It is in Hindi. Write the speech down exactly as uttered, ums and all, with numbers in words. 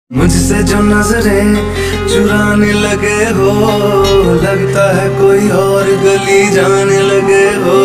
मुझसे जो नजरें चुराने लगे हो, लगता है कोई और गली जाने लगे हो।